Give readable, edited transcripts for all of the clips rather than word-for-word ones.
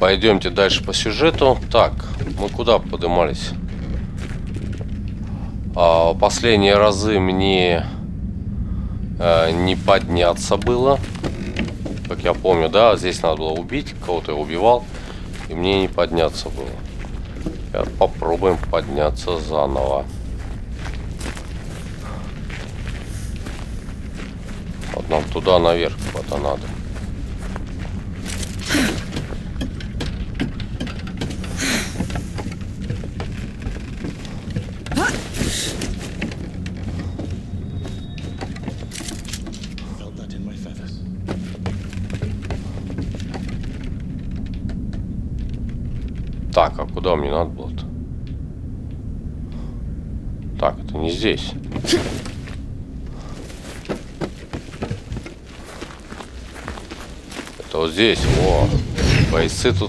Пойдемте дальше по сюжету. Так, мы куда поднимались? Последние разы мне не подняться было. Как я помню, да, здесь надо было убить, кого-то я убивал, и мне не подняться было. Сейчас попробуем подняться заново. Вот нам туда наверх куда-то надо. Так, а куда мне надо было-то? Так, это не здесь. Это вот здесь. О, бойцы тут.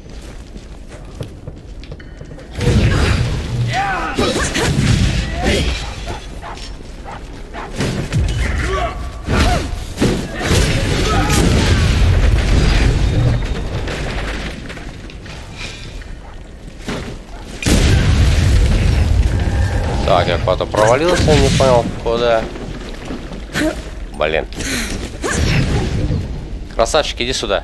Так, я куда-то провалился, не понял, куда. Блин. Красавчик, иди сюда.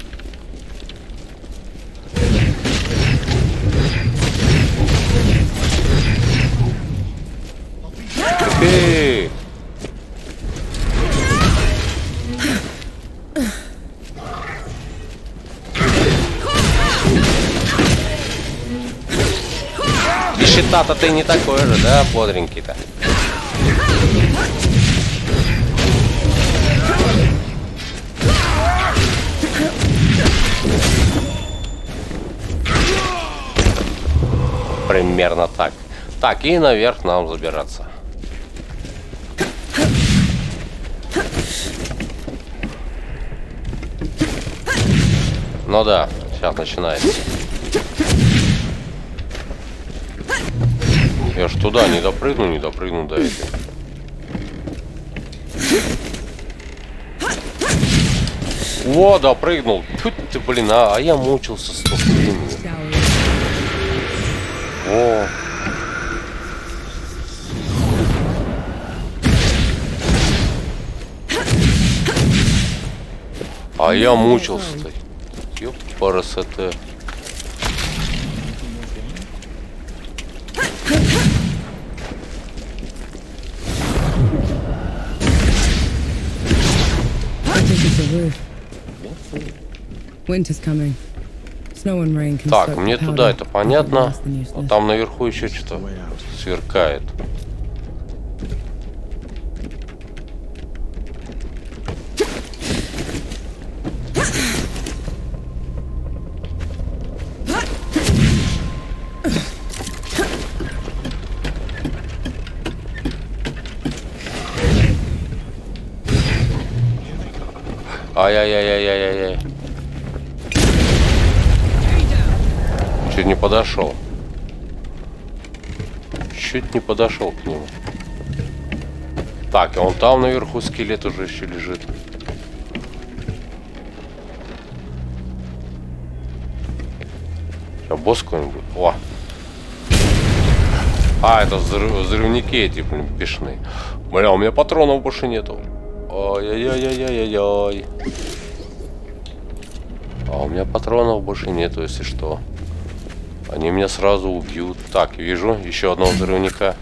Эй! И щита-то ты не такой же, да, бодренький-то? Примерно так. Так, и наверх нам забираться. Ну да, сейчас начинается. Я ж туда не допрыгну до этого. О, допрыгнул. Фу ты, блин, а я мучился столько времени. О. А я мучился-то. Ёпарасоте. Так, мне туда это понятно. А там наверху еще что-то сверкает. Ай-яй-яй-яй-яй-яй. Чуть не подошел. Чуть не подошел к нему. Так, и он там наверху скелет уже еще лежит. Сейчас босс какой-нибудь. О! А, это взрывники эти, блин, бешеные. Бля, у меня патронов больше нету. Ой-ой-ой-ой-ой-ой. А у меня патронов больше нету, если что. Они меня сразу убьют. Так, вижу еще одного взрывника.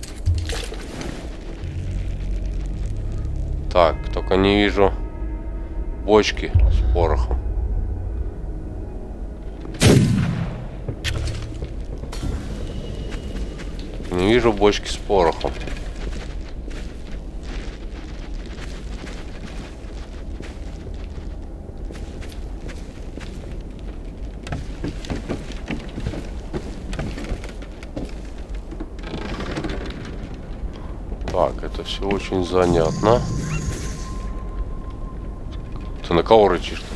Так, только не вижу бочки с порохом. Не вижу бочки с порохом. Так, это все очень занятно. Ты на кого рычишь-то?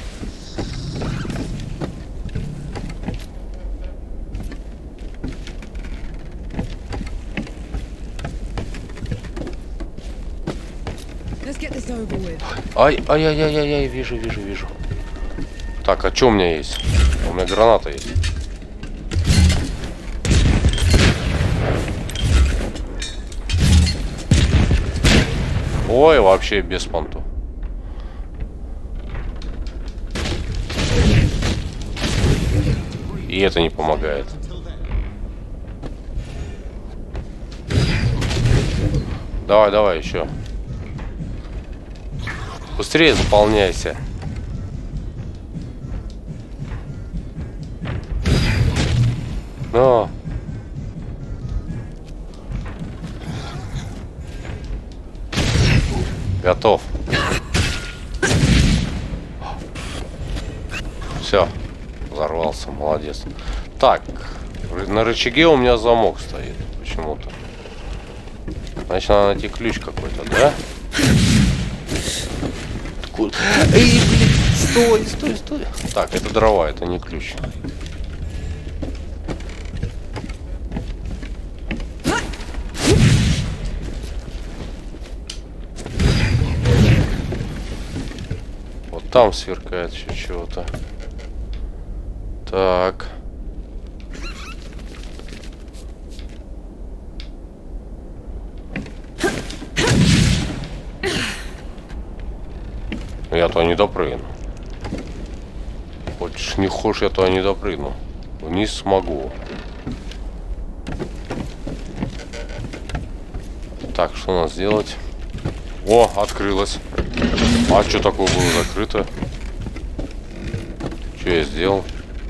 Ай-яй-яй-яй, вижу. Так, а что у меня есть? У меня граната есть. Ой, вообще без понту. И это не помогает. Давай, давай, еще. Быстрее заполняйся. Но. Готов. Все. Взорвался, молодец. Так, на рычаге у меня замок стоит почему-то. Значит, надо найти ключ какой-то, да? Откуда? Эй, блин, стой, стой, стой. Так, это дрова, это не ключ. Вот там сверкает еще чего-то. Так. Я туда не допрыгну. Хочешь не хочешь, я туда не допрыгну. Вниз смогу. Так, что у нас делать? О, открылось. А что такое было закрыто? Что я сделал?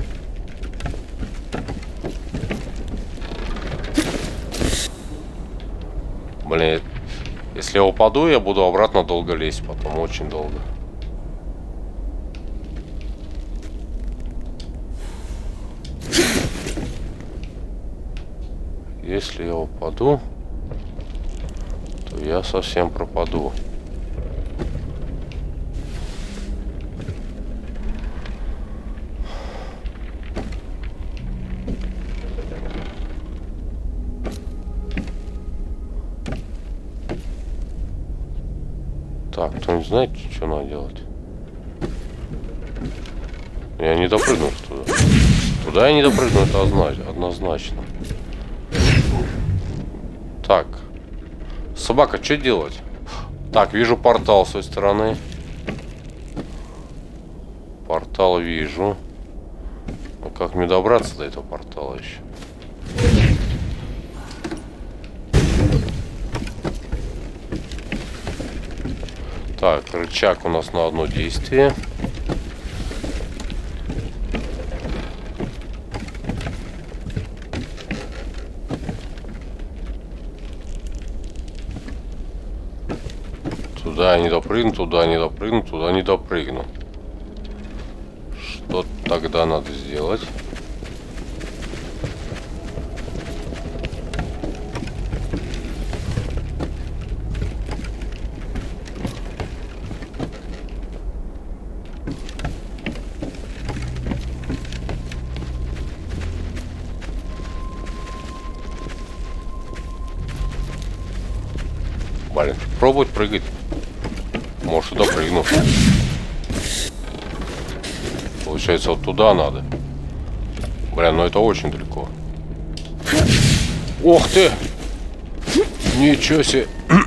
Блин, если я упаду, я буду обратно долго лезть, потом очень долго. Если я упаду, то я совсем пропаду. Так, кто-нибудь знает, что надо делать? Я не допрыгну туда. Туда я не допрыгну, это однозначно. Так. Собака, что делать? Так, вижу портал с той стороны. Портал вижу. А как мне добраться до этого портала еще? Так, рычаг у нас на одно действие. Туда не допрыгну, туда не допрыгну, туда не допрыгну. Что тогда надо сделать? Блин, пробовать прыгать. Может, туда прыгну. Получается, вот туда надо. Блин, ну это очень далеко. Ох ты! Ничего себе!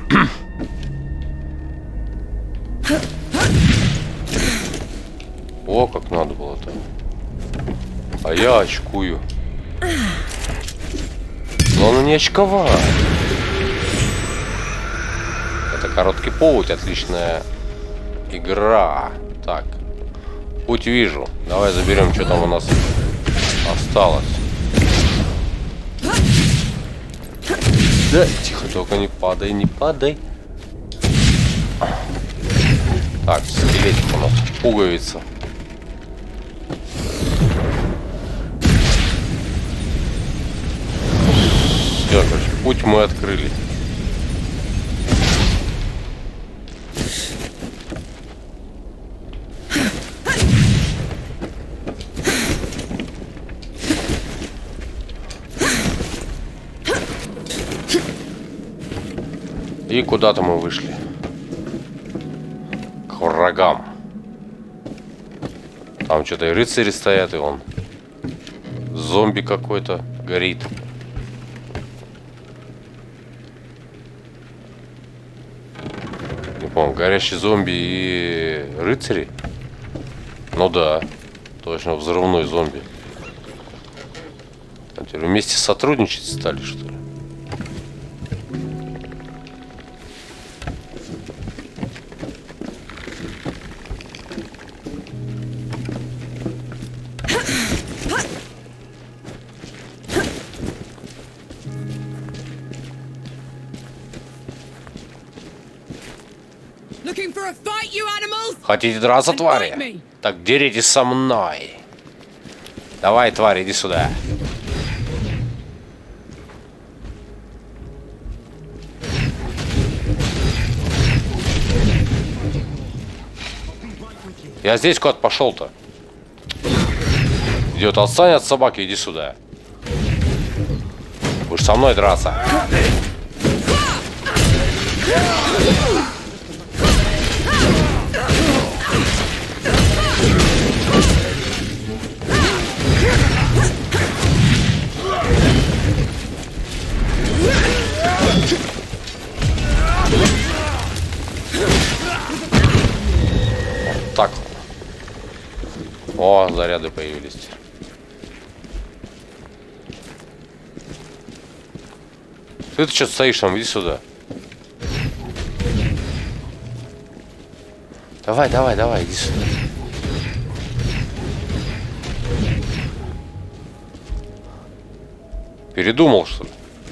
О, как надо было-то. А я очкую. Но она не очковая. Это короткий путь, отличная игра. Так, путь вижу. Давай заберем, что там у нас осталось. Да, тихо, только не падай, не падай. Так, скелетик у нас, пуговица. Все, короче, путь мы открыли. И куда-то мы вышли. К врагам. Там что-то и рыцари стоят, и вон Зомби какой-то горит. Не помню, горящий зомби и рыцари? Ну да, точно, взрывной зомби. А теперь вместе сотрудничать стали, что ли? Хотите драться, твари? Так деритесь со мной. Давай, тварь, иди сюда. Я здесь куда-то пошел-то. Идет, отстань от собаки, иди сюда. Будешь со мной драться. Так. О, заряды появились. Ты что стоишь там? Иди сюда. Давай, давай, давай, иди сюда. Передумал, что ли?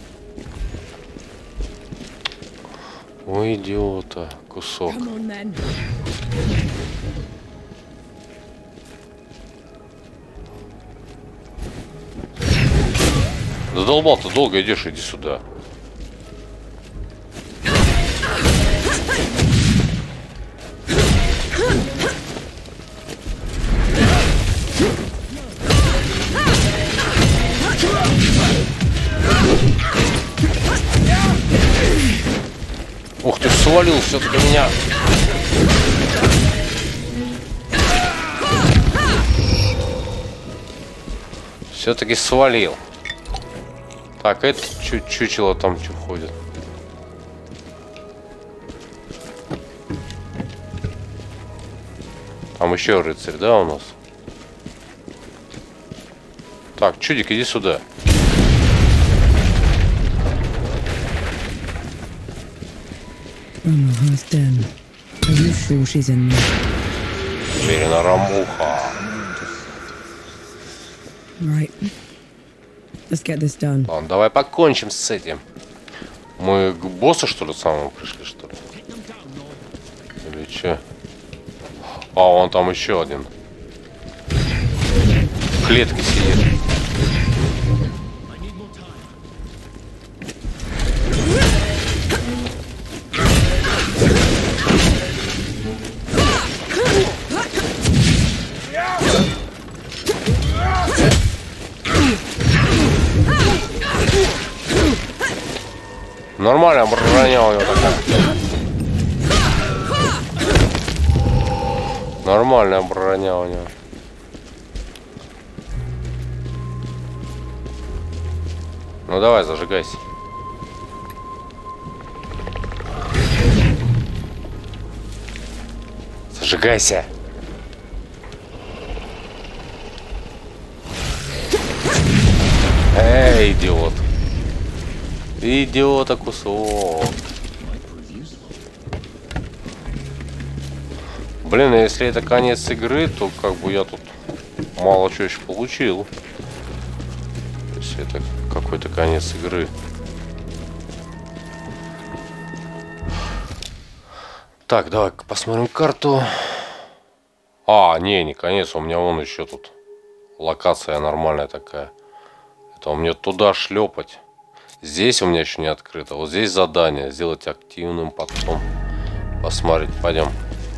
Ой, идиота, кусок. Задолбал, ты долго идешь, иди сюда. Ух ты, свалил все-таки меня. Все-таки свалил. Так, это чучело там что ходит. Там еще рыцарь, да, у нас? Так, чудик, иди сюда. Уверена, Рамуха. Ладно, давай покончим с этим. Мы к боссу, что ли, самому пришли, что ли? Или че? А, вон там еще один. В клетке сидит. Нормально, броня у него такая. Нормальная броня у него. Ну давай, зажигайся. Зажигайся. Эй, идиот. Идиота кусок. Блин, если это конец игры, то как бы я тут мало чего еще получил. Если это какой-то конец игры. Так, давай посмотрим карту. А, не конец. У меня вон еще тут локация нормальная такая. Это мне туда шлепать. Здесь у меня еще не открыто. Вот здесь задание. Сделать активным, потом посмотреть. Пойдем.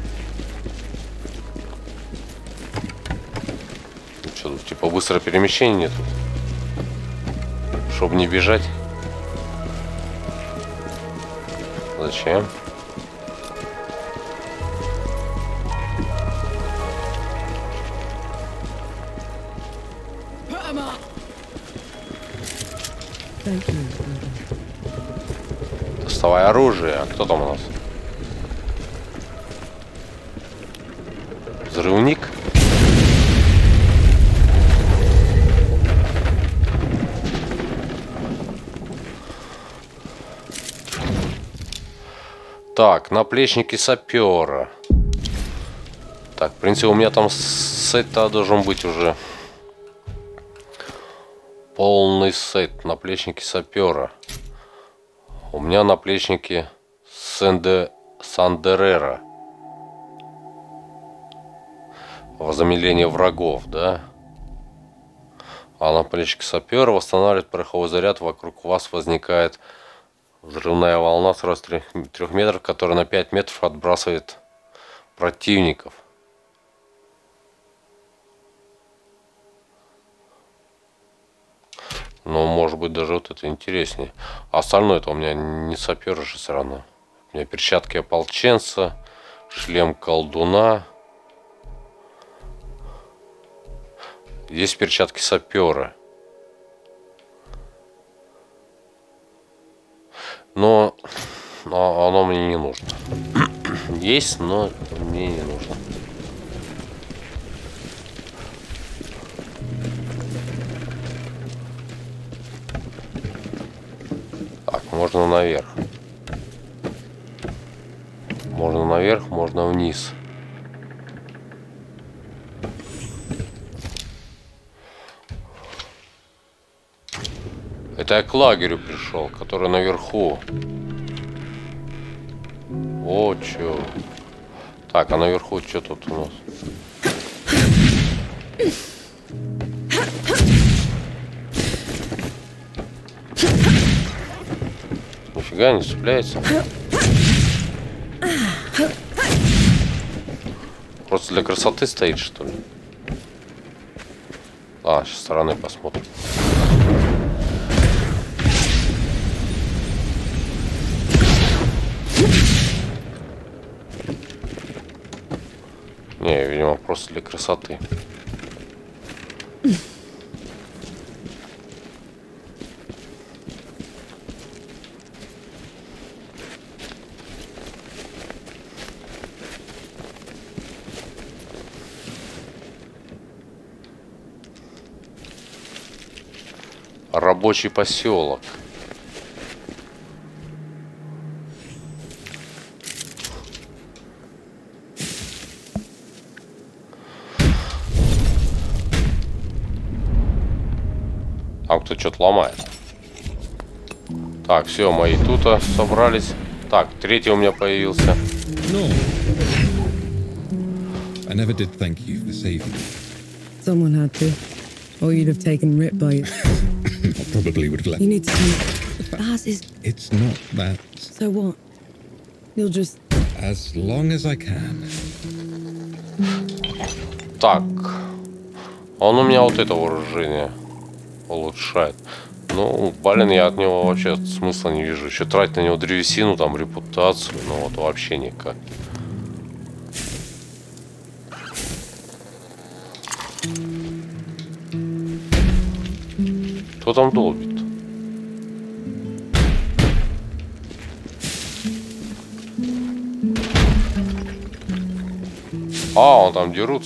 Что тут, типа быстрое перемещение тут? Чтобы не бежать. Зачем? Thank you. Доставай оружие. А кто там у нас? Взрывник? Так, наплечники сапера. Так, в принципе, у меня там сет-то должен быть уже. Полный сет. Наплечники сапера. У меня наплечники Сандерера. Возмедление врагов, да? А наплечники сапера восстанавливает пороховой заряд. Вокруг вас возникает взрывная волна с ростом 3 метров, которая на 5 метров отбрасывает противников. Ну, может быть, даже вот это интереснее. А остальное это у меня не сапер же все равно. У меня перчатки ополченца, шлем колдуна. Есть перчатки сапера. Но оно мне не нужно. Есть, но мне не нужно. Так, можно наверх. Можно наверх, можно вниз. Это я к лагерю пришел, который наверху. О, чё. Так, а наверху что тут у нас? Нифига не цепляется. Просто для красоты стоит, что ли? А, сейчас со стороны посмотрим. Не, видимо, просто для красоты. Рабочий поселок. Там кто что-то ломает. Так, все, мои тут собрались. Так, третий у меня появился. No. I never did thank you for saving me. Someone had to. Or you'd have taken rip bites. I probably would have left. You need to come. Baz is... It's not that. So what? You'll just... As long as I can. Так. Он у меня вот это вооружение улучшает. Ну, блин, я от него вообще смысла не вижу. Еще тратить на него древесину, там, репутацию. Ну, вот вообще никак. Кто там долбит? А, он там дерутся.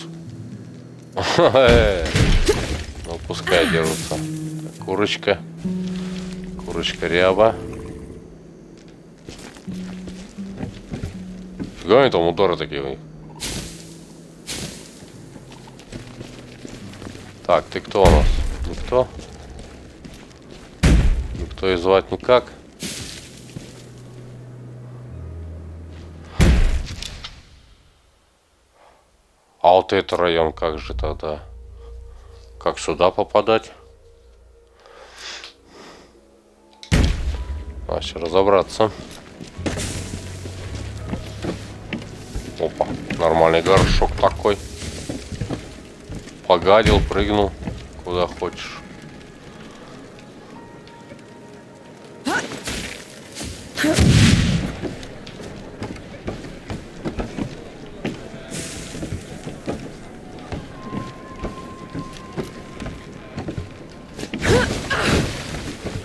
Ну, пускай дерутся. Курочка. Курочка ряба. Фига они там удары такие у них. Так, ты кто у нас? Никто? Никто и звать никак. А вот этот район как же тогда? Как сюда попадать? А, сейчас разобраться. Опа, нормальный горшок такой. Погадил, прыгнул, куда хочешь.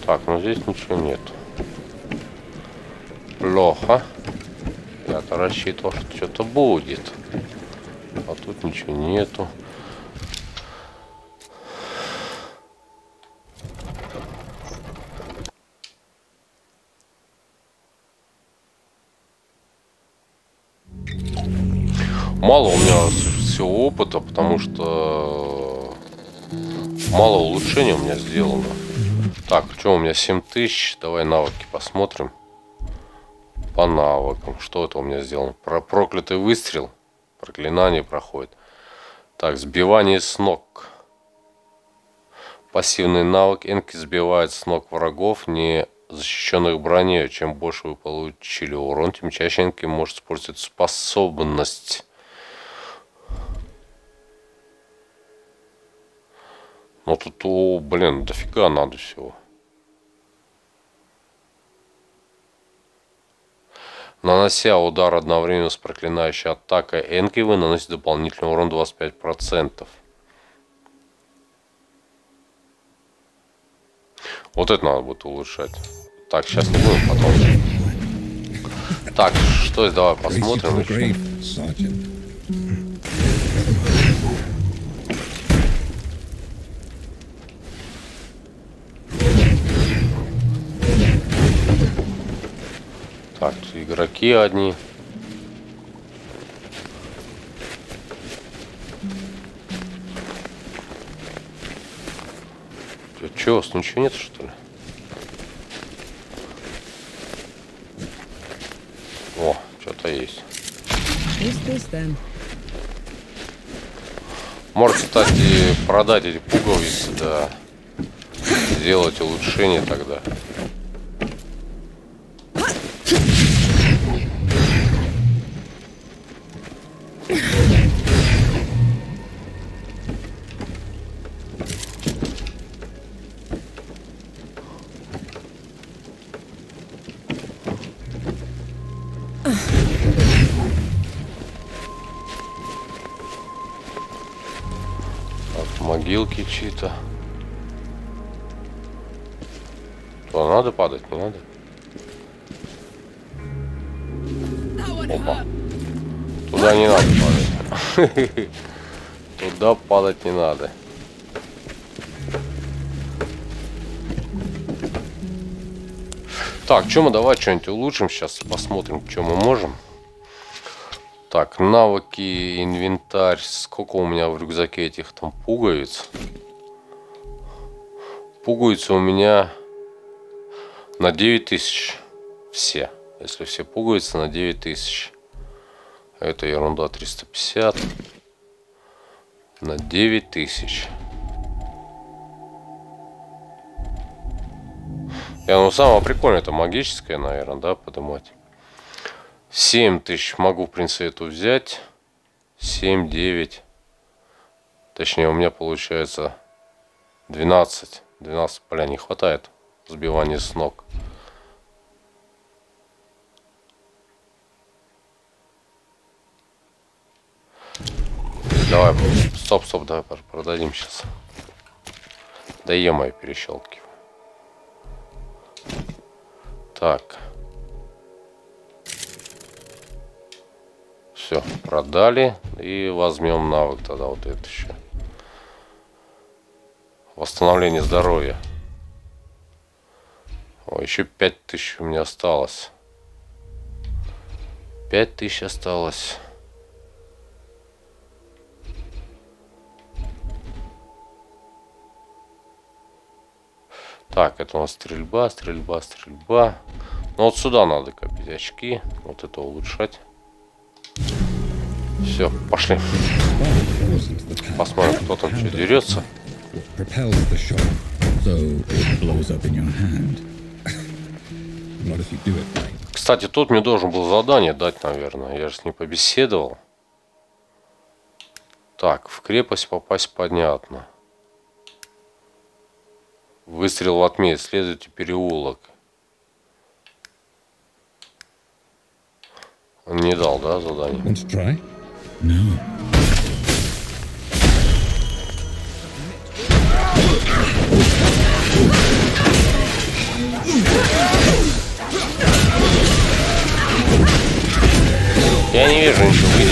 Так, ну здесь ничего нет. Плохо. Я-то рассчитывал, что что-то будет. А тут ничего нету. Мало у меня всего опыта, потому что мало улучшений у меня сделано. Так, что у меня 7000? Давай навыки посмотрим. По навыкам. Что это у меня сделано? Проклятый выстрел. Проклинание проходит. Так, сбивание с ног. Пассивный навык. Энки сбивает с ног врагов, не защищенных броней. Чем больше вы получили урон, тем чаще Энки может использовать способность. Ну тут, блин, дофига надо всего. Нанося удар одновременно с проклинающей атакой Энки, вы наносите дополнительный урон 25%. Вот это надо будет улучшать. Так, сейчас не будем, потом. Так, что здесь, давай посмотрим еще. Так, тут игроки одни. Че, у вас ничего нет, что ли? О, что-то есть. Может, кстати, продать эти пуговицы, да. Сделать улучшение тогда. Могилки чьи-то. Что, надо падать, не надо? Опа. Туда не надо падать. Туда падать не надо. Так, что мы давай что-нибудь улучшим. Сейчас посмотрим, что мы можем. Так, навыки, инвентарь. Сколько у меня в рюкзаке этих там пуговиц? Пуговицы у меня на 9000. Все. Если все пуговицы, на 9000. Это ерунда, 350. На 9000. Ну самое прикольное, это магическое, наверное, да, поднимать. 7000 могу, в принципе, эту взять. 7, 9. Точнее, у меня получается 12. 12, бля, не хватает. Сбивание с ног. Давай, стоп, давай продадим сейчас. Да е-мое, перещелкиваю. Так. Все, продали. И возьмем навык тогда вот это еще. Восстановление здоровья. О, еще 5000 у меня осталось. 5000 осталось. Так, это у нас стрельба. Ну вот сюда надо копить очки. Вот это улучшать. Все, пошли. Посмотрим, кто там что дерется. Кстати, тут мне должен был задание дать, наверное. Я же с ним побеседовал. Так, в крепость попасть понятно. Выстрел в отме, исследуйте переулок. Он не дал, да, задание? Я не вижу ничего, выйди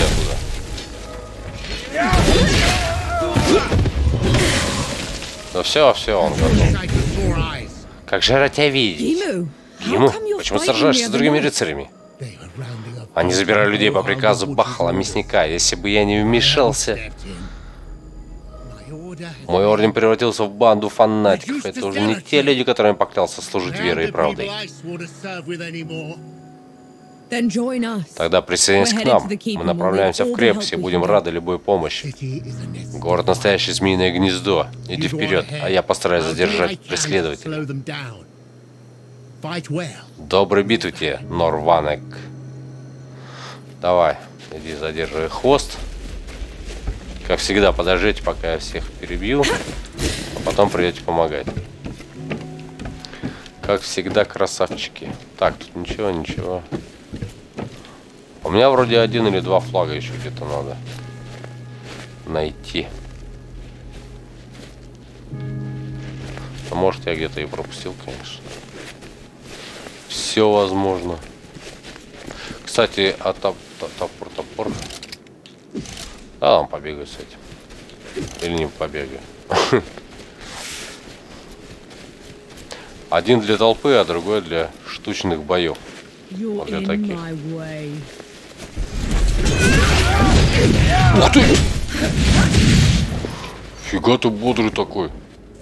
оттуда. Да все, он готов. Как же рад тебя видеть. Ему? Почему сражаешься с другими рыцарями? Они забирали людей по приказу Бахала, мясника. Если бы я не вмешался... Мой орден превратился в банду фанатиков. Это уже не те люди, которым поклялся служить верой и правдой. Тогда присоединяйся к нам. Мы направляемся в крепость и будем рады любой помощи. Город — настоящее змеиное гнездо. Иди вперед, а я постараюсь задержать преследователя. Доброй битвы тебе, Норванек. Давай, иди задерживай хвост. Как всегда, подождите, пока я всех перебью, а потом придете помогать. Как всегда, красавчики. Так, тут ничего. У меня вроде 1 или 2 флага еще где-то надо найти. А может, я где-то и пропустил, конечно. Все возможно. Кстати, а топор. Да, он побегает с этим. Или не побегаю. Один для толпы, а другой для штучных боев. Вот для таких. Ух ты! Фига ты бодрый такой.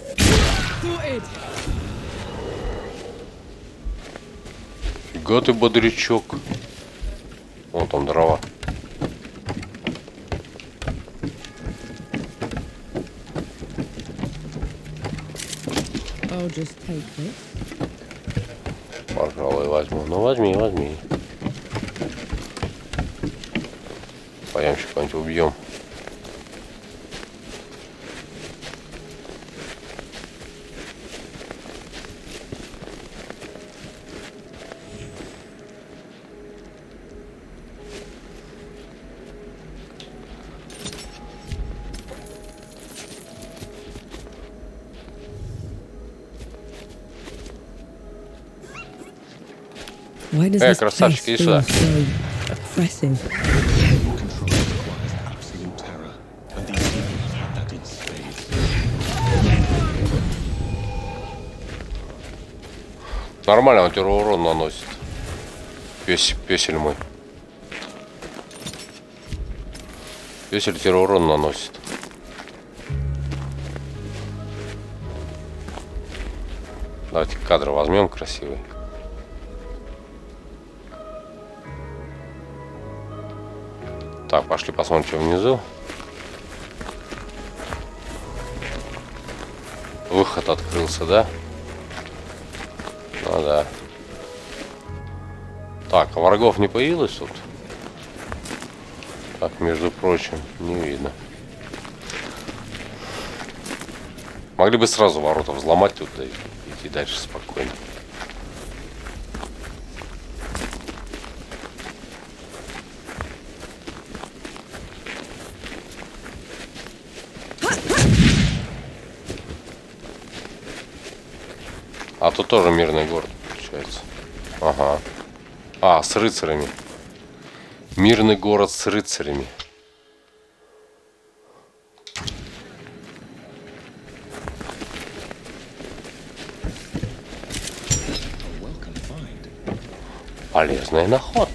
Фига ты бодрячок. Вон там дрова. Пожалуй, возьму. Ну, возьми. Пойдем еще кого-нибудь убьем. Красавчик, иди сюда. Нормально, он тебе урон наносит. Песель мой. Песель тебе урон наносит. Давайте кадры возьмем красивый. Так, пошли посмотрим, что внизу. Выход открылся, да? Ну да. Так, а врагов не появилось тут? Так, между прочим, не видно. Могли бы сразу ворота взломать тут, да и идти дальше спокойно. А тут тоже мирный город, получается. Ага. А, с рыцарями. Мирный город с рыцарями. Полезная находка.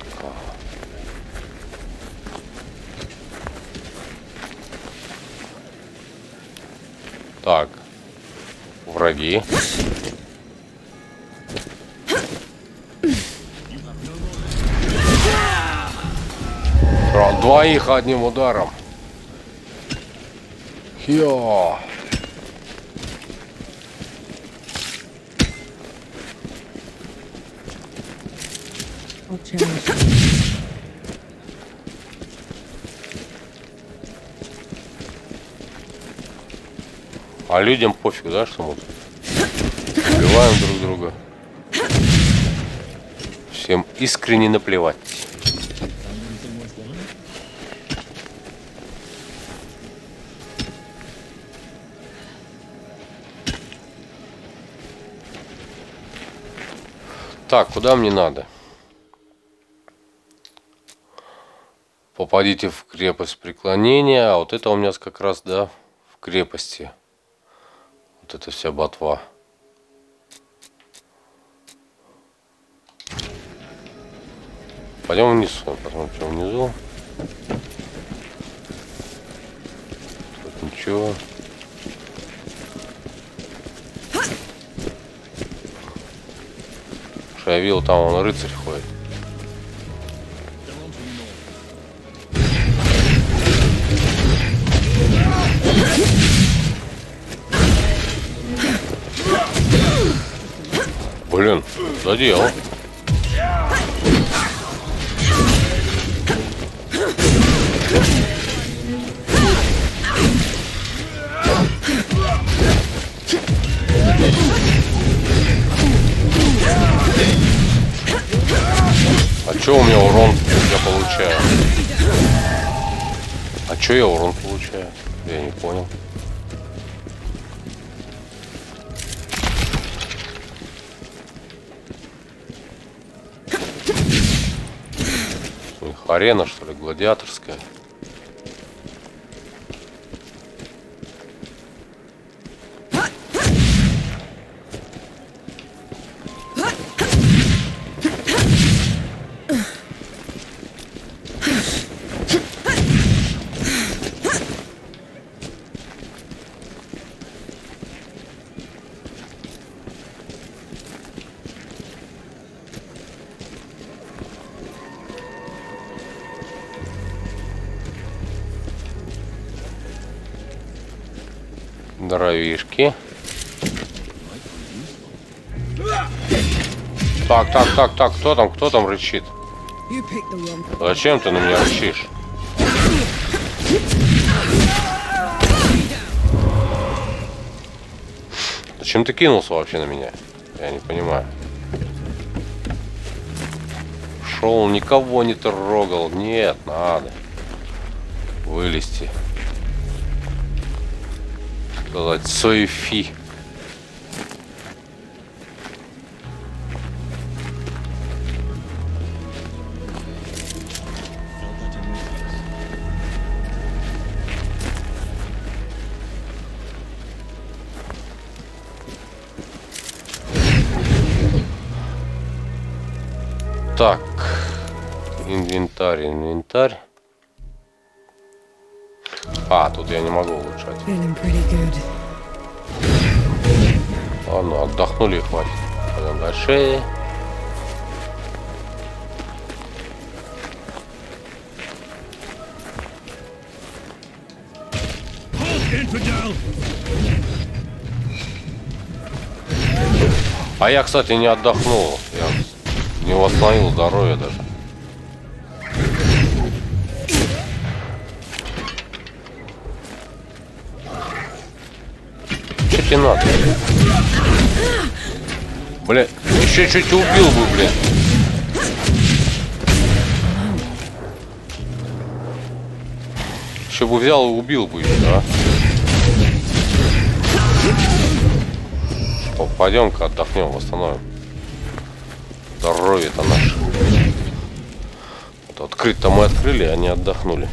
Так. Враги. Двоих одним ударом. Хё. А людям пофиг, да, что мы убиваем друг друга. Всем искренне наплевать. Так, куда мне надо? Попадите в крепость преклонения. А вот это у меня как раз, да, в крепости. Вот это вся ботва. Пойдем вниз, посмотрим, что внизу. Тут ничего. Что я видел, там он рыцарь ходит. Блин, задел. А чё у меня урон я получаю? А чё я урон получаю? Я не понял. Арена, что ли, гладиаторская? Дровишки. Так, кто там рычит? Зачем ты на меня рычишь? Зачем ты кинулся вообще на меня? Я не понимаю. Шел, никого не трогал. Нет, надо вылезти. Сказать, Софи. Так, инвентарь. А, тут я не могу улучшать. Ладно, отдохнули и хватит. Пойдем дальше. А я, кстати, не отдохнул. Я не восстановил здоровье даже. Что тебе надо? Бля, еще чуть убил бы, блин. Еще бы взял и убил бы еще, да? О, пойдем-ка отдохнем, восстановим. Здоровье-то наше. Вот открыть-то мы открыли, а не отдохнули.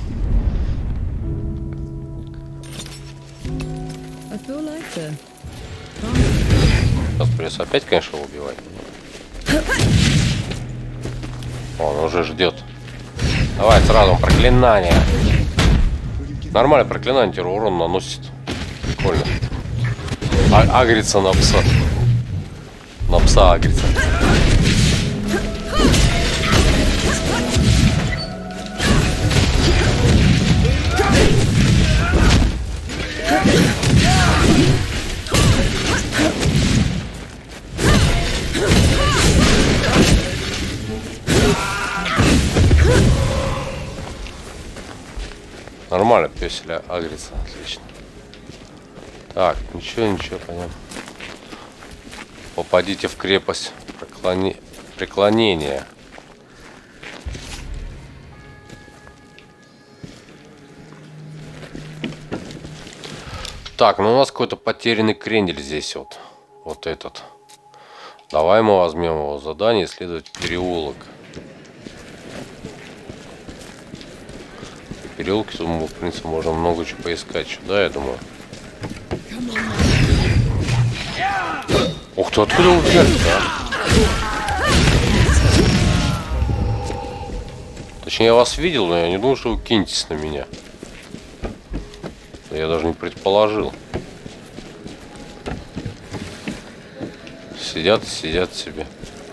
Сейчас придется опять, конечно, убивать. Он уже ждет. Давай сразу проклинание. Нормально проклинание, тебе урон наносит. Прикольно. Агрится на пса. На пса агрится. Нормально, песеля агрится, отлично. Так, ничего, понятно. Попадите в крепость преклонения. Так, ну у нас какой-то потерянный крендель здесь вот. Вот этот. Давай мы возьмем его задание исследовать переулок. В переулке тут, в принципе, можно много чего поискать. Да, я думаю. Ух ты, откуда вы взяли-то, а? Точнее, я вас видел, но я не думал, что вы кинетесь на меня. Я даже не предположил. Сидят и сидят себе.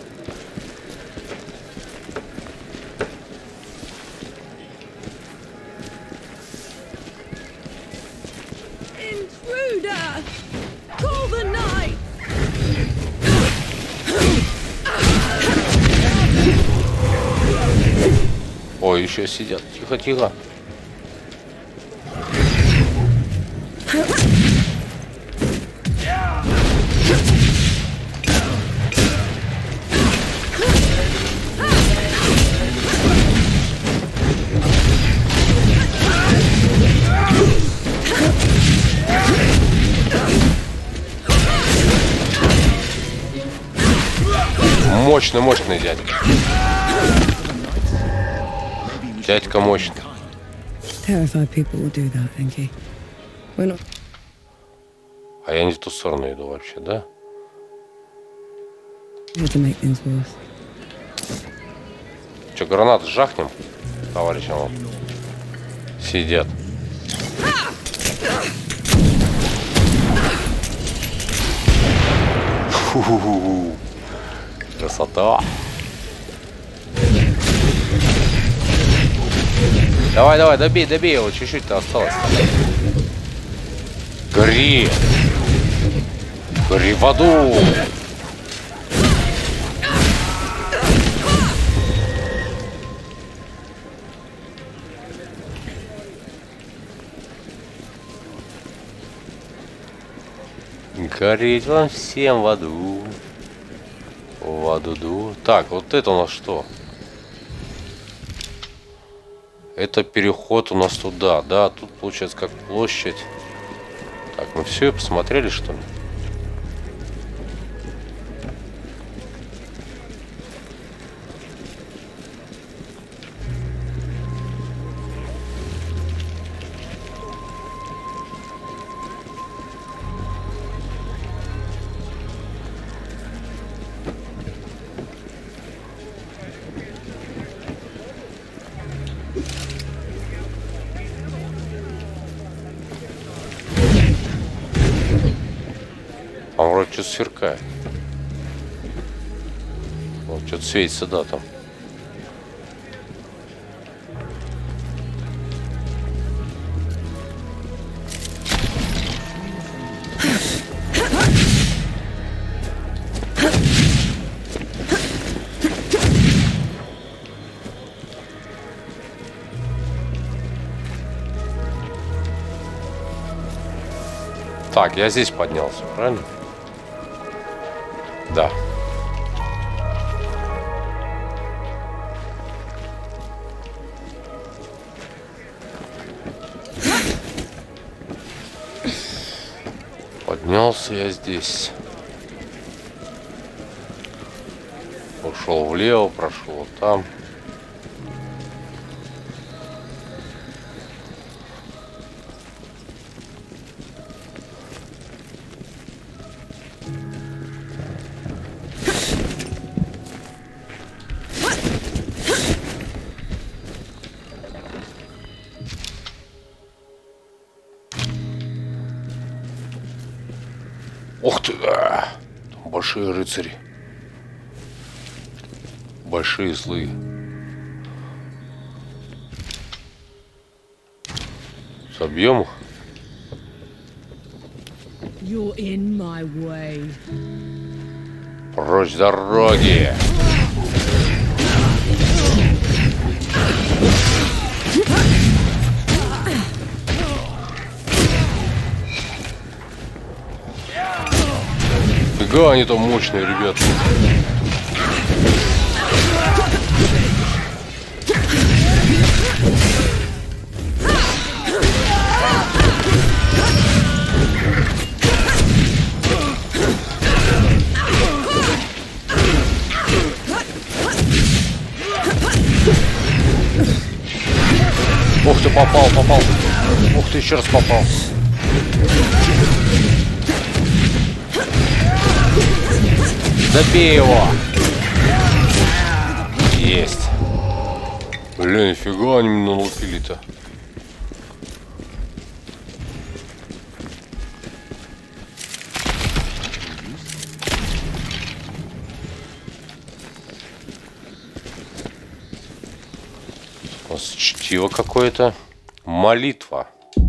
Intruder! Call the night! Ой, еще сидят. Тихо, тихо. Мощный, мощный дядька. Дядька мощный. Terrified people will do that, Enki. We're not. А я не в ту сторону иду вообще, да? Here to make things worse. Че, гранаты жахнем? Товарищам сидят. Фу-ху-ху. Красота. Давай, давай, добей, добей его, чуть-чуть-то осталось. Гори! Гори в аду! Гореть вам всем в аду. В аду-ду. Так, вот это у нас что? Это переход у нас туда, да, тут получается как площадь. Так, мы все посмотрели, что ли? Он вроде что-то сверкает. Вот что-то светится, да, там. Так, я здесь поднялся, правильно? Да. Поднялся я здесь. Ушел влево, прошел вот там. Ух ты! Там большие рыцари. Большие злые. Собьем их. You're in my way. Прочь с дороги! Фига, они там мощные, ребята. Попал. Ух ты, еще раз попал. Добей его. Есть. Блин, нифига они меня налупили-то. У нас чтиво какое-то. Молитва.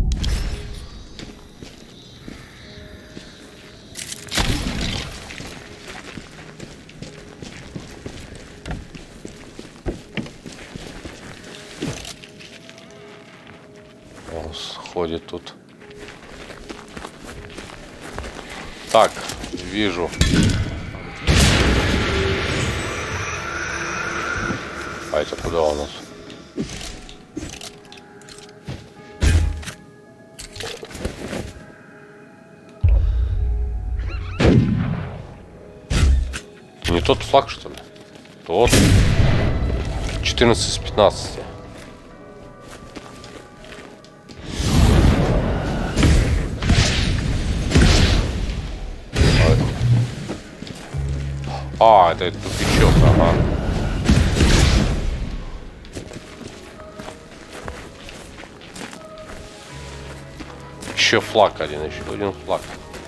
Ходит тут. Так, вижу. А это куда у нас? Не тот флаг, что ли? Тот. 14 из 15. А, это тупичок, ага. Еще флаг один, еще один флаг.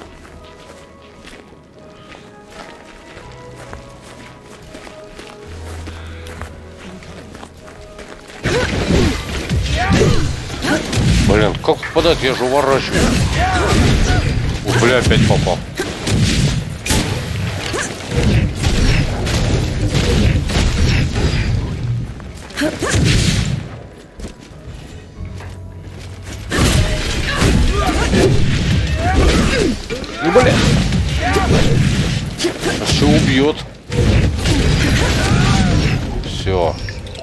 Блин, как попадать? Я же уворачиваю. О, бля, опять попал. Ну, бля. Все убьет. Все.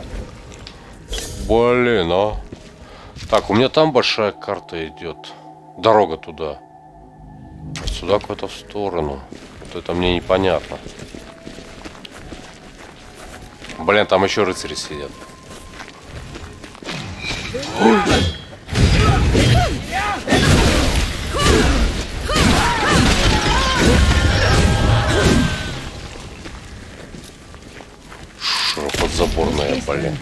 Блин, а. Так, у меня там большая карта идет. Дорога туда. Сюда куда-то в сторону. Вот это мне непонятно. Блин, там еще рыцари сидят. Широподзаборная, блин.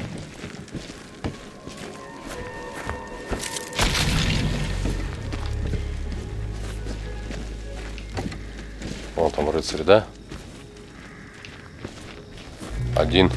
Вон там рыцарь, да? Один.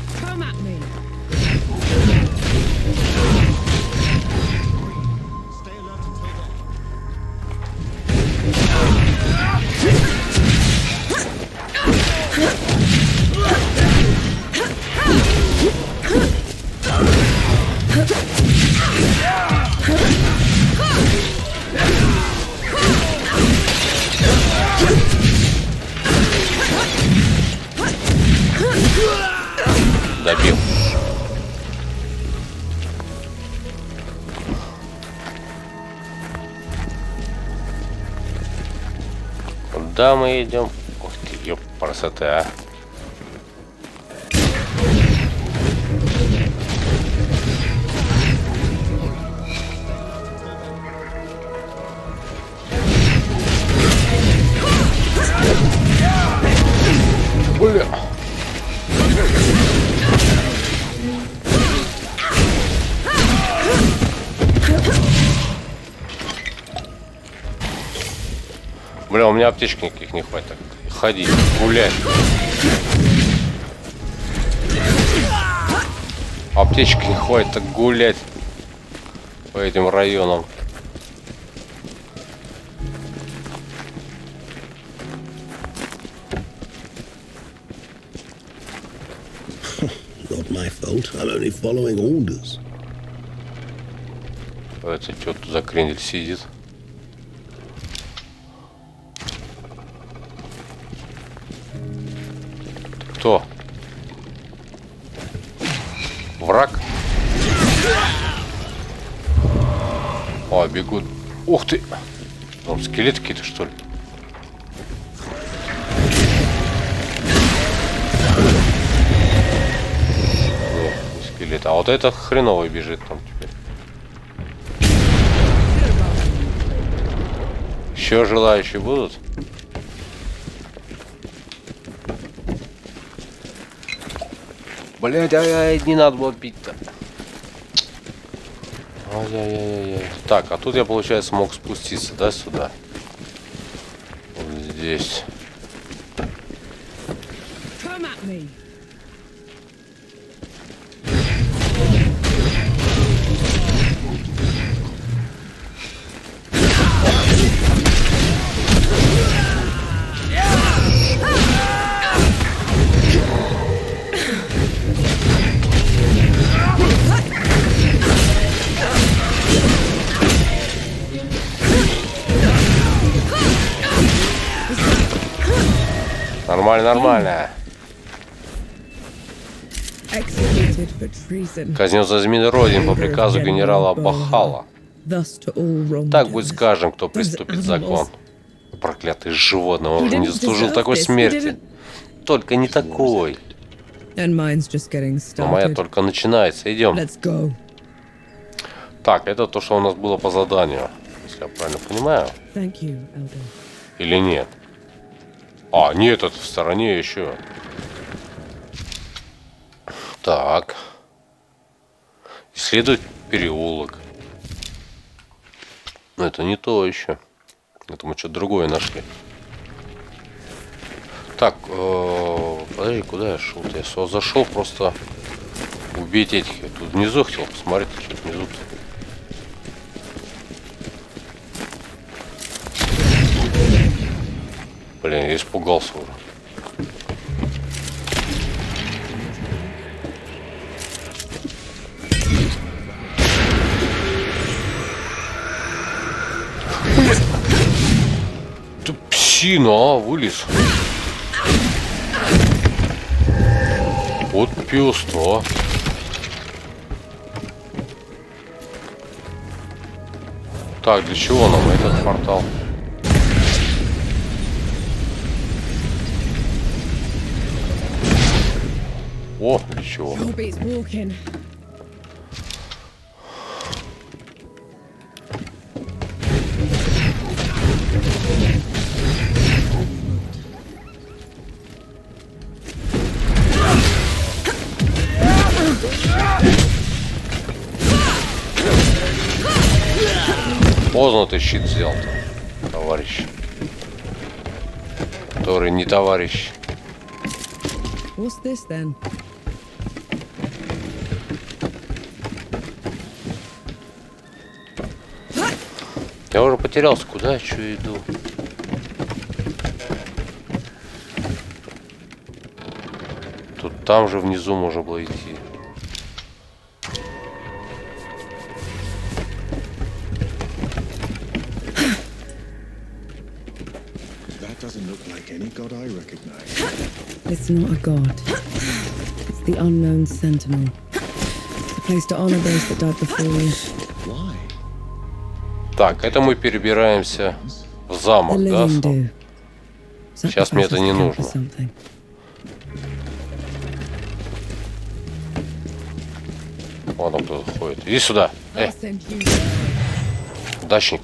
Добил. Куда мы идем? Ух ты, ёп, красота, а. Бля. Бля, у меня аптечек никаких не хватит. Ходить, гулять. Аптечек не хватит, так гулять по этим районам. Not my fault. I'm only following orders. Это что тут за крендель сидит? Кто? Враг? О, бегут. Ух ты! Там скелеты какие-то, что ли? Нет, не скелет. А вот это хреновый бежит там теперь. Еще желающие будут? Блять, не надо было пить-то. Ай-яй-яй-яй. Так, а тут я, получается, мог спуститься, да, сюда? Вот здесь. Come at me. Нормально, нормально. Executed for treason. Казнен за измену Родине по приказу генерала Бахала. Thus to all Так будет wrongdoers. скажем, кто приступит закон. Проклятый животное, он уже не заслужил такой смерти. Только не такой. And mine's just getting Но моя started. только начинается. Идем. Let's go. Так, это то, что у нас было по заданию. Если я правильно понимаю. Thank you, Elder. Или нет? А, нет, это в стороне еще. Так. Исследовать переулок. Но это не то еще. Это мы что-то другое нашли. Так, подожди, куда я шел? Я зашел просто убить этих. Я тут внизу хотел посмотреть, что внизу. Блин, я испугался уже. Ты псина, вылез. Вот пёс-то, а. Так, для чего нам этот портал? О, для чего? Toby's walking. Поздно ты щит взял-то, товарищ. Который не товарищ. What's this then? Я уже потерялся, куда я что иду. Тут там же внизу можно было идти. That doesn't look like any god I recognize. It's not a god. It's the unknown sentinel. It's a place to honor those that died before you. Why? Так, это мы перебираемся в The замок, да? living do. Сейчас мне это не Sacrifices count нужно. for something. Вон он кто-то ходит. Иди сюда. I'll send you. Дачник.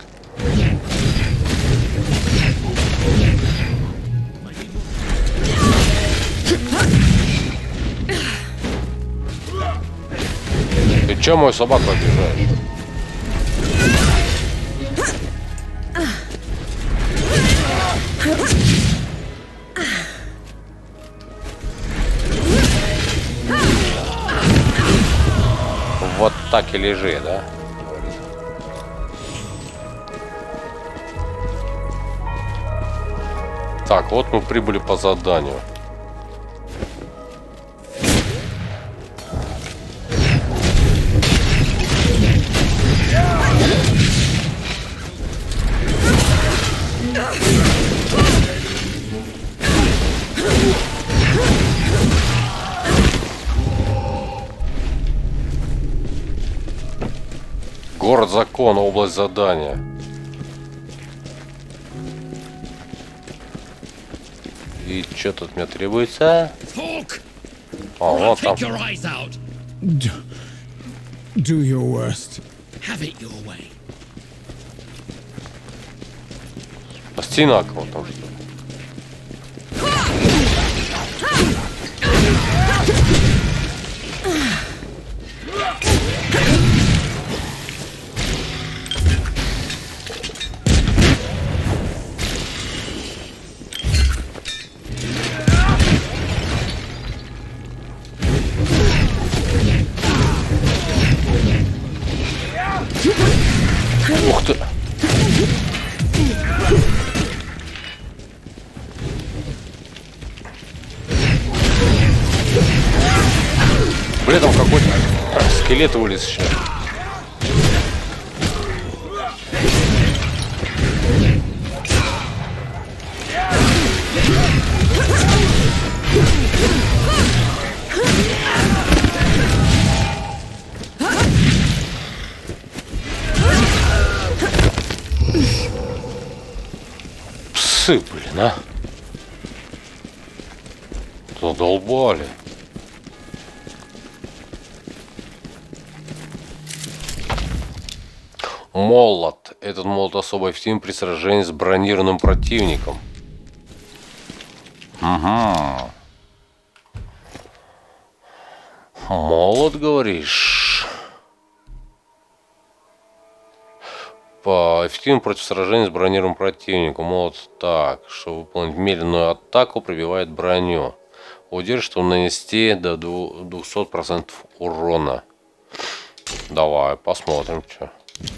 Ты чё мою собаку обижаешь? Вот так и лежи, да? Так, вот мы прибыли по заданию. Город закона, область задания. И что тут мне требуется? Talk, А, or I'll вот там. take your eyes out. Do your worst. Have it your way. Пастинаково там что ли? Ух ты! Блин, там какой-то скелет вылез еще. Псы, блин, а! Задолбали. Молот. Этот молот особо эффективен при сражении с бронированным противником. Угу. Молот, говоришь? Эффективен против сражения с бронированным противником. Молот так. Чтобы выполнить медленную атаку, пробивает броню. Удержит, чтобы нанести до 200% урона. Давай, посмотрим, что.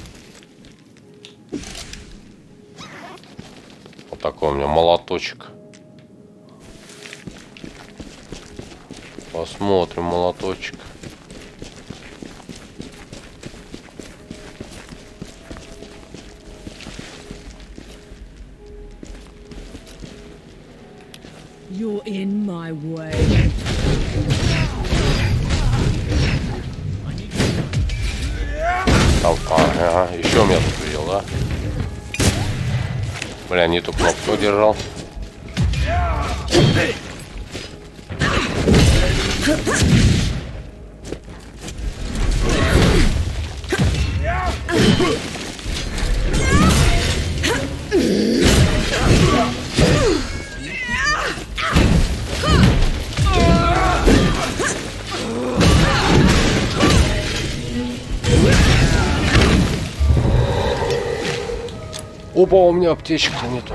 Вот такой у меня молоточек. Посмотрим молоточек. You're in my way. Там, ага, еще меня тут видел, да? Бля, не ту кнопку держал. Опа, у меня аптечек-то нету.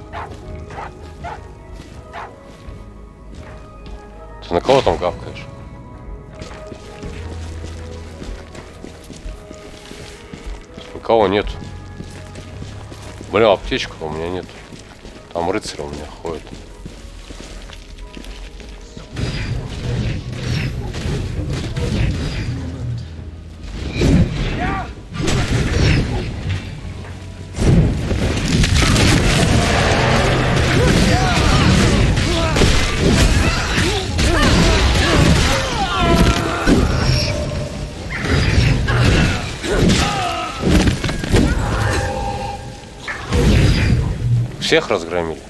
Ты на кого там гавкаешь? Никого нет. Бля, аптечка у меня нет. Там рыцарь у меня ходит. Всех разгромили.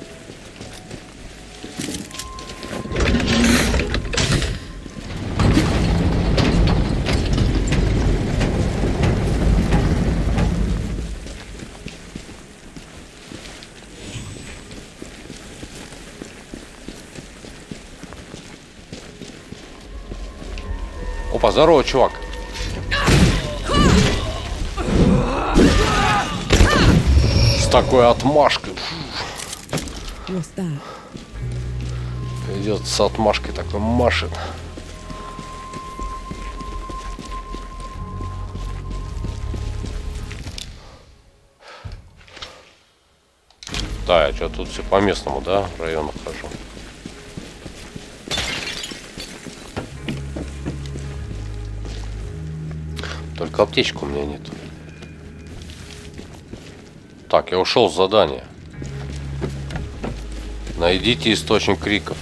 Опа, здорово, чувак. С такой отмашкой. What's that? Идет с отмашкой, такой машет. Да, я что тут все по местному, да, району хожу. Только аптечку у меня нет. Так, я ушел с задания. Найдите источник криков.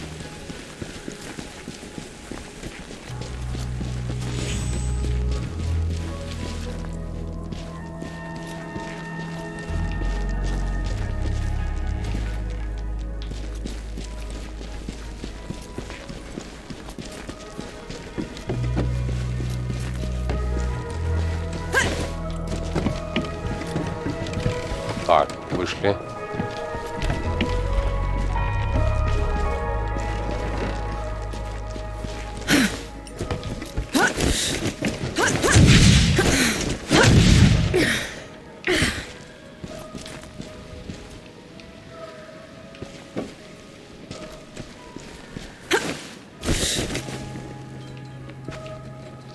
Так, вышли.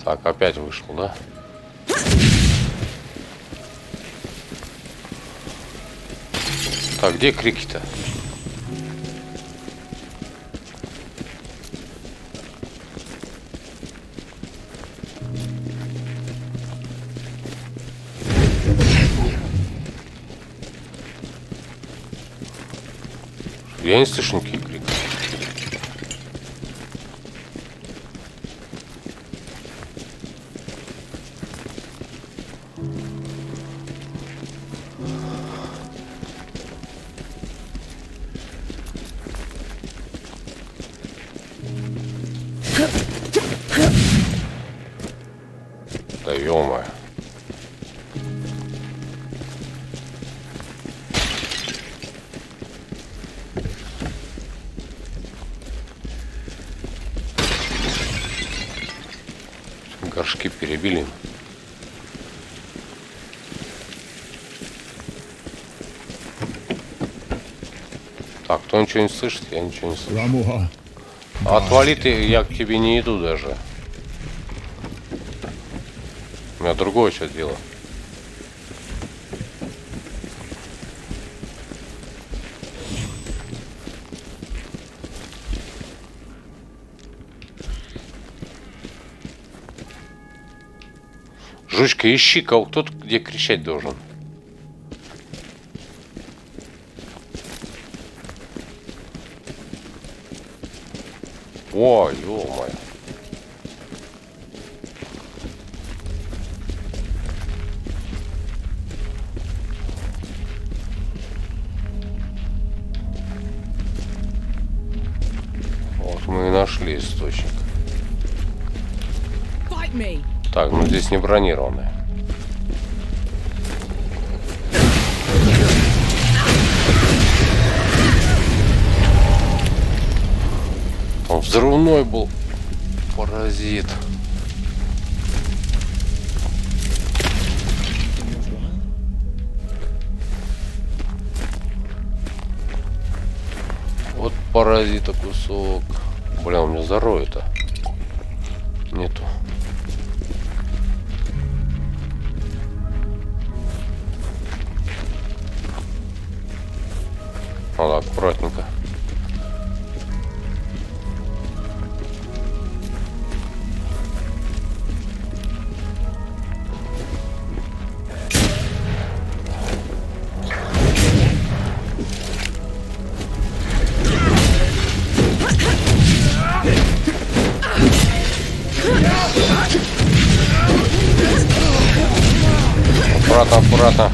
Так, опять вышел, да? Так, где крики-то? Я не слышу никаких криков. Да ё-моё. Горшки перебили. Так, кто ничего не слышит? Я ничего не слышу. Ramuha. Отвали ты, я к тебе не иду даже. У меня другое сейчас дело. Жучка, ищи, кого кто тут где кричать должен. О, ё-моё. Вот мы и нашли источник. Fight me. Так, ну здесь не бронированные. Он взрывной был. Паразит. Вот паразита кусок. Бля, у меня здоровья-то нету. Надо аккуратненько. Аккуратно, аккуратно.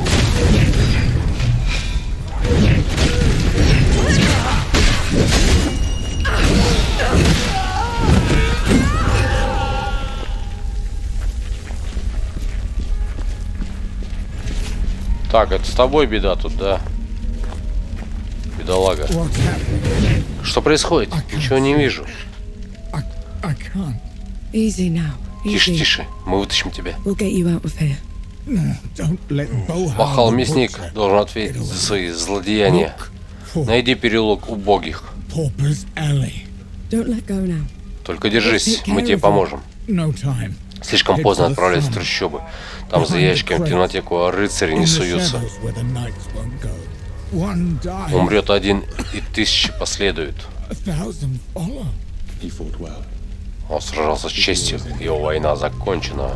Так, это с тобой беда тут, да? Бедолага. What's happening? Что происходит? Ничего не вижу. I can't. Easy now. Тише, Easy. тише. Мы вытащим тебя. We'll get you out of here. No, don't let Bohar Пахал the мясник butcher должен ответить за свои злодеяния. for Найди переулок убогих. Pauper's Alley. Don't let go now. Только держись, мы тебе поможем. No time. Слишком поздно отправляться в трущобы. Там за ящиком в темноте рыцари не In the суются. shadows where the knights won't go. One died, Умрет один, и тысячи последуют. 1,000 follow. He fought well. Он сражался с честью, его война закончена.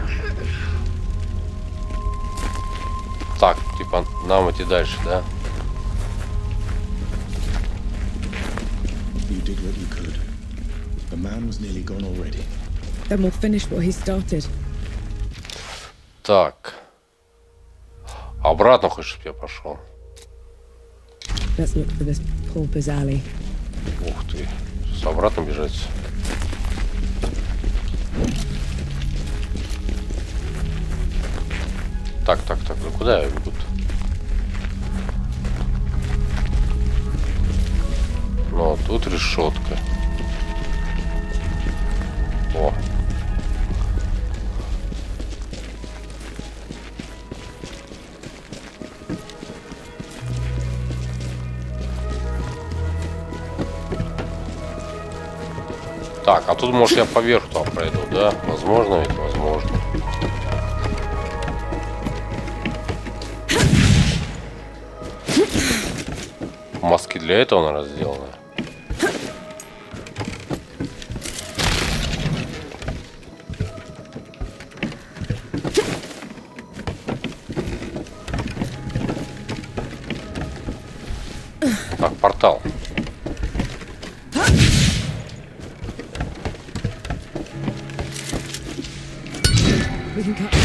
Так, типа, нам идти дальше, да? You did what you could. The man was nearly gone already. Then we'll finish what he started. Так. Обратно хочешь, чтобы я пошел? Let's look for this Pauper's Alley. Ух ты. Сейчас обратно бежать. Так, так, так. Ну куда я бегу-то? Ну, тут решетка. О. Так, а тут, может, я поверх там пройду, да? Возможно ведь? Возможно. Маски для этого, наверное, сделаны. Так, портал. We can cut.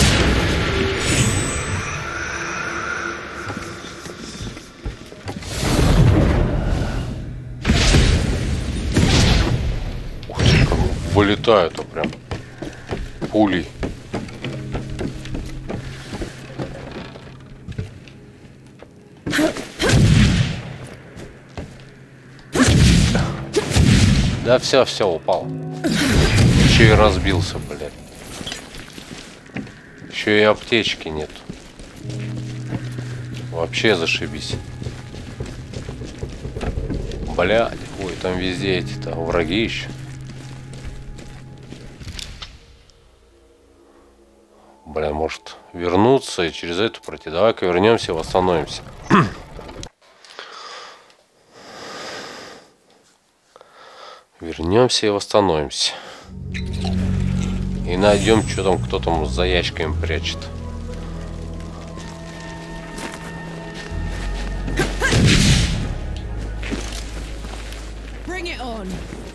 Ух ты, как вылетают-то прям пулей. Да все, упал. Еще и разбился, блядь. Еще и аптечки нет. Вообще зашибись. Блядь, ой, там везде эти-то враги еще. Бля, может вернуться и через это пройти. Давай-ка вернемся и восстановимся. Вернемся и восстановимся. И найдем, что там кто там за ящиками прячет. Bring it on.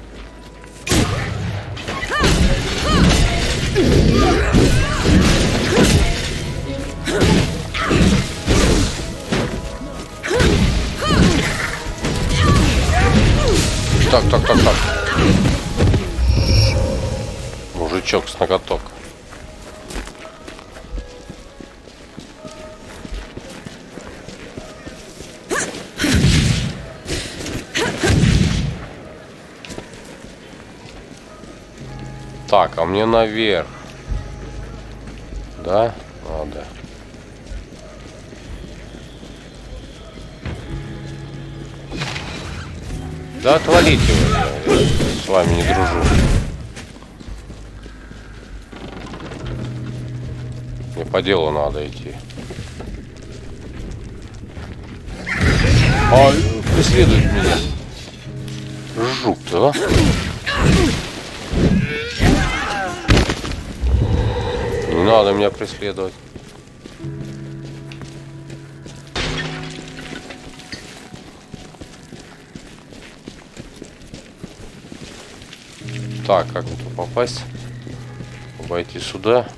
Так. Мужичок с ноготок. Так, а мне наверх. Да? Надо. Да отвалите вы, я с вами не дружу. Мне по делу надо идти. А, преследует меня. Жук-то, а? Не надо меня преследовать. Так, как тут попасть? Обойти сюда.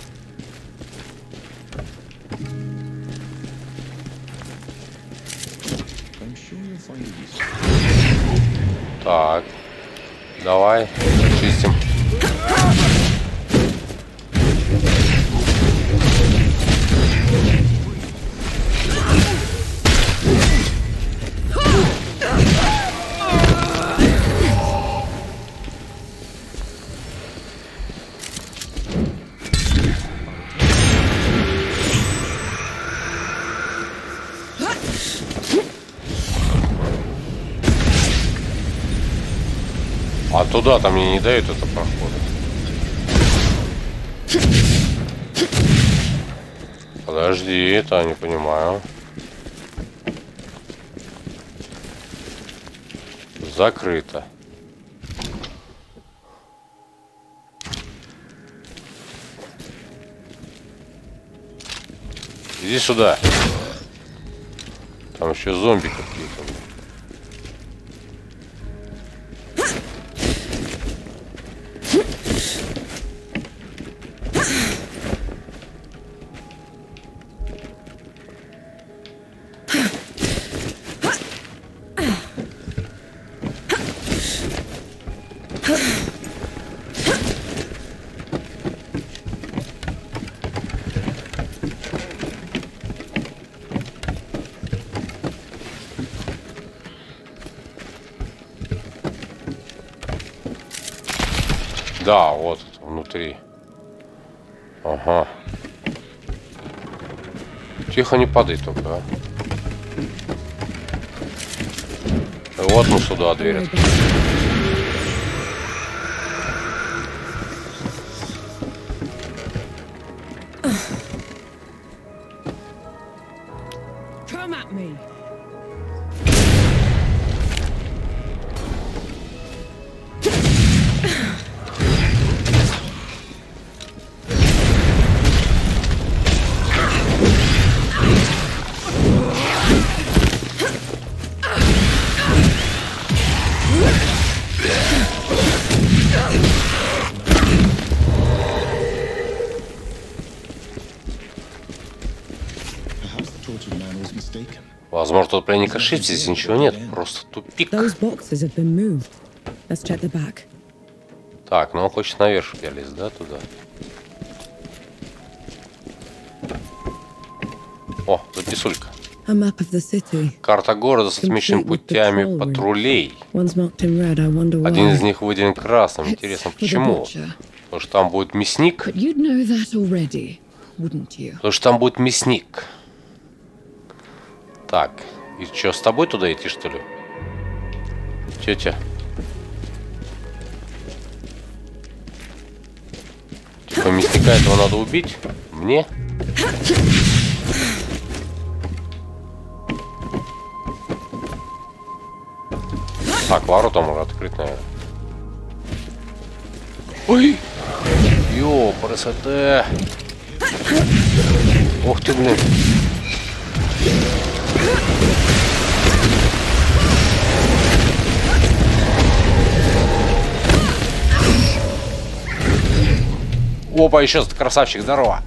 Так, давай чистим. А туда-то мне не дают это прохода. Подожди, это не понимаю. Закрыто. Иди сюда. Там еще зомби какие-то. Да, вот внутри. Ага. Тихо, не падай только, а. Вот мы сюда дверь. me. Perhaps the tortured man was mistaken. Возможно, тот пленник ошибся, здесь ничего нет. Просто тупик. Those boxes have been moved. Let's check the back. Так, ну он хочет наверх залезть, да, туда? О, записулька. A map of the city. Карта города с отмеченными путями патрулей. One's marked in red. I wonder Один из why. них выделен красным. Интересно, For the почему? butcher. Потому что там будет мясник. But you'd know that already, wouldn't you? Потому что там будет мясник. Так, и что, с тобой туда идти, что ли? Тетя. Типа мясника этого надо убить? Мне? Так, ворота можно открыть, наверное. Ой! Ё, красота! Ух ты, блин! Опа, еще красавчик, здорово!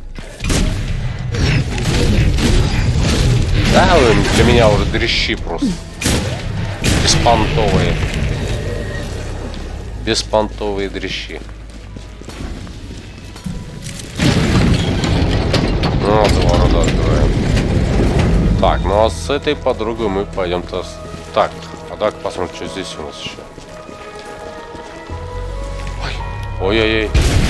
Да, вы для меня уже дрищи просто. Беспонтовые. Беспонтовые дрищи. Ну, за ворота открываем. Так, ну а с этой подругой мы пойдем-то... Так, а давай посмотрим, что здесь у нас еще. Ой, ой-ой-ой.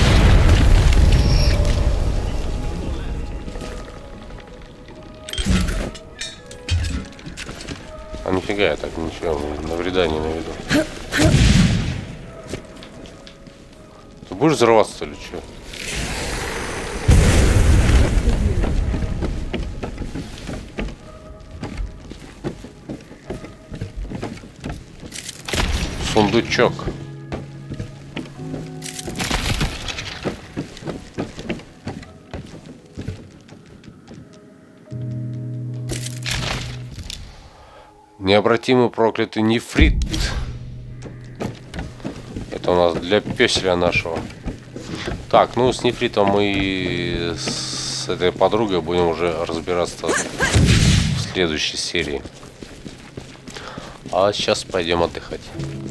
А нифига, я так ничего, на вреда не наведу. Ты будешь взрываться или что? Сундучок. Необратимый проклятый нефрит. Это у нас для пёселя нашего. Так, ну с нефритом мы с этой подругой будем уже разбираться в следующей серии. А сейчас пойдем отдыхать.